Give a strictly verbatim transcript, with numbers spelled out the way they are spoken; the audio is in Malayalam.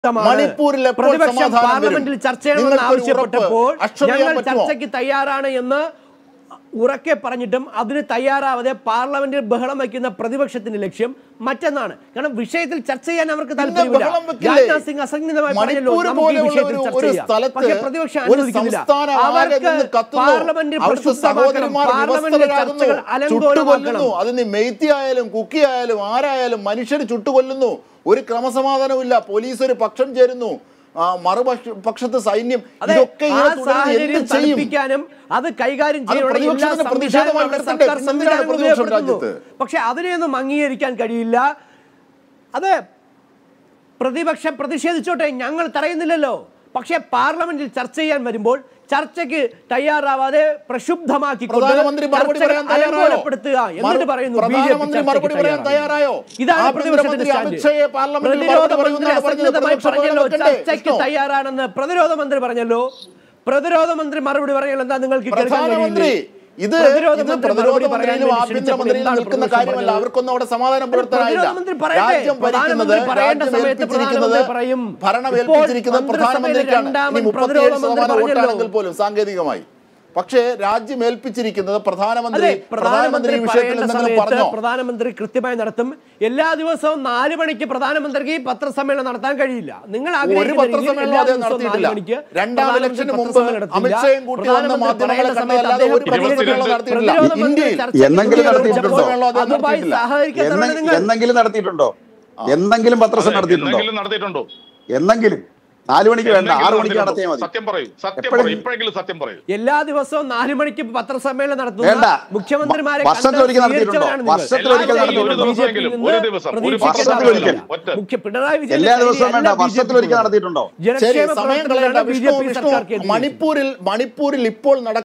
മണിപ്പൂരിലെ പ്രതിപക്ഷം പാർലമെന്റിൽ ചർച്ച ചെയ്യണമെന്ന് ആവശ്യപ്പെട്ടപ്പോൾ ഞങ്ങൾ ചർച്ചയ്ക്ക് തയ്യാറാണ് എന്ന് ഉറക്കെ പറഞ്ഞിട്ടും അതിന് തയ്യാറാവാതെ പാർലമെന്റിൽ ബഹളം വയ്ക്കുന്ന പ്രതിപക്ഷത്തിന്റെ ലക്ഷ്യം മറ്റൊന്നാണ്. കാരണം വിഷയത്തിൽ ചർച്ച ചെയ്യാൻ അവർക്ക് താല്പര്യമില്ല. രാജ്നാഥ് സിംഗ് അസംഖ്യമായി പറഞ്ഞല്ലോ നമുക്ക് ഈ വിഷയത്തിൽ ചർച്ച ചെയ്യാം. പക്ഷേ പ്രതിപക്ഷം അനുവദിക്കുന്നില്ല. അവർക്ക് പാർലമെന്റിൽ പ്രക്ഷുബ്ധമാക്കണം, പാർലമെന്റിലെ ചർച്ചകൾ അലങ്കോലമാക്കണം. അതിന് മെയ്ത്തി ആയാലും കുക്കി ആയാലും ആരായാലും മനുഷ്യർ ചുട്ടുകൊല്ലുന്നു. ഒരു ക്രമസമാധാനമില്ല. പോലീസ് ഒരു പക്ഷം ചേരുന്നു, മറുപക്ഷത്ത് സൈന്യം. ഇതൊക്കെ തണുപ്പിക്കാനും അത് കൈകാര്യം ചെയ്യാനുള്ള പക്ഷെ അതിനെയൊന്നും അംഗീകരിക്കാൻ കഴിയില്ല. അത് പ്രതിപക്ഷം പ്രതിഷേധിച്ചോട്ടെ, ഞങ്ങൾ തടയുന്നില്ലല്ലോ. പക്ഷെ പാർലമെന്റിൽ ചർച്ച ചെയ്യാൻ വരുമ്പോൾ ചർച്ചയ്ക്ക് തയ്യാറാവാതെ പ്രക്ഷുബ്ധമാക്കിക്കൊണ്ട് അലങ്കോലപ്പെടുത്തുക എന്നിട്ട് പറയുന്നു ഇതാണ് പ്രതിപക്ഷത്തിന്റെ സ്റ്റാൻഡ്. പ്രതിരോധ മന്ത്രി അസംഗതമായി പറഞ്ഞല്ലോ ചർച്ചയ്ക്ക് തയ്യാറാണെന്ന്. പ്രതിരോധ മന്ത്രി പറഞ്ഞല്ലോ. പ്രതിരോധ മന്ത്രി മറുപടി പറഞ്ഞല്ലോ. എന്താ നിങ്ങൾക്ക് കേൾക്കാൻ കഴിയില്ലേ? ഇത് പ്രതിരോധമന്ത്രിയിലും ആഭ്യന്തരമന്ത്രിയിലും നിൽക്കുന്ന കാര്യമല്ല. അവർക്കൊന്നും അവിടെ സമാധാനം പുലർത്താനായില്ല. രാജ്യം ഭരിക്കുന്നത് രാജ്യം ഏൽപ്പിച്ചിരിക്കുന്നത് ഭരണം ഏൽപ്പിച്ചിരിക്കുന്നത് പ്രധാനമന്ത്രിക്കാണ്. മുപ്പത്തിയേഴ് ശതമാനം വോട്ടാണെങ്കിൽ പോലും സാങ്കേതികമായി. പക്ഷേ രാജ്യം ഏൽപ്പിച്ചിരിക്കുന്നത് പ്രധാനമന്ത്രി പ്രധാനമന്ത്രി വിഷയത്തിൽ എന്തെങ്കിലും പറഞ്ഞോ? പ്രധാനമന്ത്രി കൃത്യമായി നടത്തും. എല്ലാ ദിവസവും നാല് മണിക്ക് പ്രധാനമന്ത്രിക്ക് പത്രസമ്മേളനം നടത്താൻ കഴിയില്ല. നിങ്ങൾ ഒരു പത്രസമ്മേളനം നടത്തിയിട്ടില്ല. രണ്ടാം ഇലക്ഷന് മുമ്പ് അമിത്ഷായും കൂട്ടി വന്ന മാധ്യമങ്ങളെ കണ്ടതല്ലാതെ ഒരു പത്രസമ്മേളനം നടത്തിയിട്ടില്ല. ഇന്ത്യയിൽ എന്തെങ്കിലും നടത്തിയിട്ടുണ്ടോ? എന്തെങ്കിലും പത്രസമ്മേളനം നടത്തിയിട്ടുണ്ടോ? എന്നെങ്കിലും നാലു മണിക്ക് വേണ്ട, ആറു മണിക്ക് നടത്തിയാൽ മതി. സത്യം പറയൂ, സത്യം പറയൂ, ഇപ്പോഴെങ്കിലും സത്യം പറയൂ. എല്ലാ ദിവസവും നാല് മണിക്ക് പത്രസമ്മേളനം നടത്തുന്ന മുഖ്യമന്ത്രിമാരെ വർഷത്തിലൊരിക്കൽ നടത്തിയിട്ടുണ്ടോ? വർഷത്തിലൊരിക്കൽ പിണറായി വിജയൻ എല്ലാ ദിവസവും വേണ്ട, വർഷത്തിലൊരിക്കൽ നടത്തിയിട്ടുണ്ടോ? മണിപ്പൂരിൽ മണിപ്പൂരിൽ ഇപ്പോൾ നടക്കുന്ന